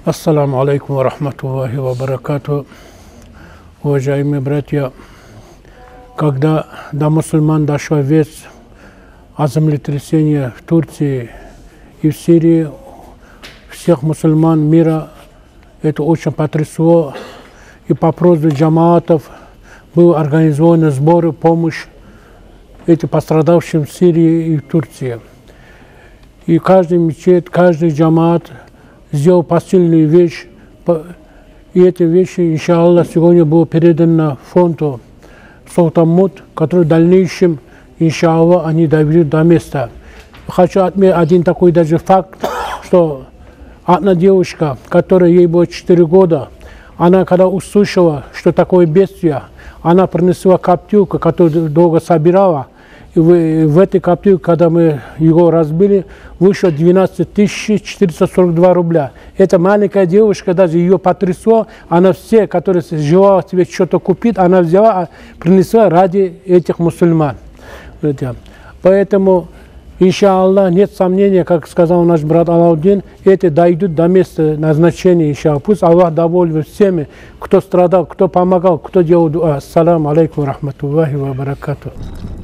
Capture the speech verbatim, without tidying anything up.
Ассаламу алейкум ва рахматуллахи ва баракату. Уважаемые братья, когда до мусульман дошла весть о землетрясении в Турции и в Сирии, всех мусульман мира это очень потрясло. И по просьбе джамаатов был организован сбор, помощь этим пострадавшим в Сирии и в Турции. И каждый мечеть, каждый джамаат сделал посильную вещь, и эти вещи, иншаллах, сегодня было передано фонду Султанмуд, который в дальнейшем, иншаллах, они доведут до места. Хочу отметить один такой даже факт, что одна девушка, которая ей было четыре года, она когда услышала, что такое бедствие, она принесла коптилку, которую долго собирала. И в, в этой коптилке, когда мы его разбили, вышло двенадцать тысяч четыреста сорок два рубля. Эта маленькая девушка, даже ее потрясло, она все, которые желала себе что-то купить, она взяла, принесла ради этих мусульман. Поэтому, иншаллах, нет сомнения, как сказал наш брат Алаудин, эти дойдут до места назначения, иншаллах. Пусть Аллах доволен всеми, кто страдал, кто помогал, кто делал дуа. Ассаламу алейкум ва рахматуллахи ва баракату.